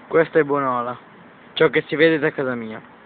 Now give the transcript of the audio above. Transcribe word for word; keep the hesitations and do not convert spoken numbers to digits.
Questa è buonola. Ciò che si vede da casa mia.